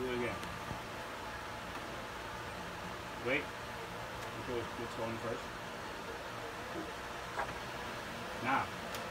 Do it again. Wait. Until it gets going first. Now.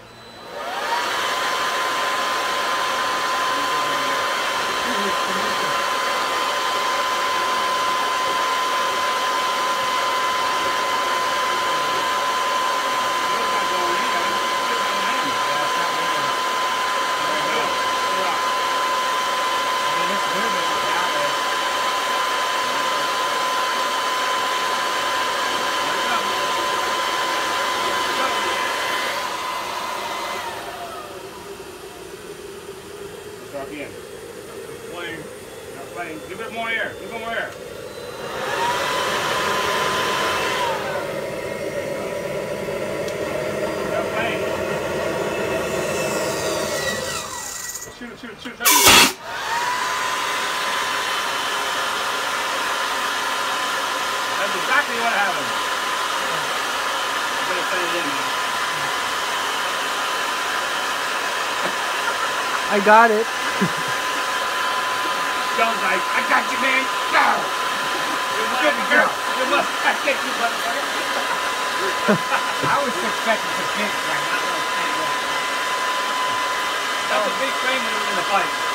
RPM. Playing. Not playing. Give it more air. Give it more air. Not playing. Shoot, shoot, shoot, shoot. That's exactly what happened. I'm gonna play it in now. I got it. John's like, I got you, man. Go! You must I get you, motherfucker. I was expecting to pitch right now. That's a big frame when it was in the fight.